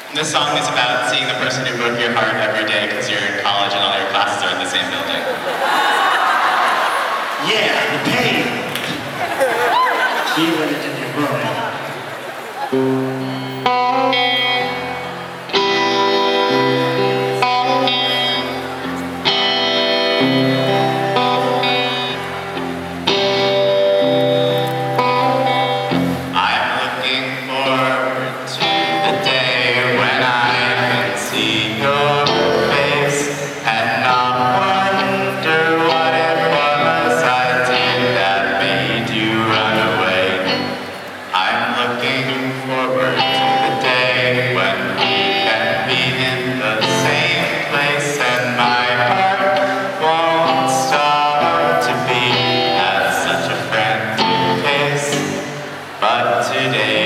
This song is about seeing the person who broke your heart every day because you're in college and all your classes are in the same building. Yeah, the pain. Feel it in your brain. But today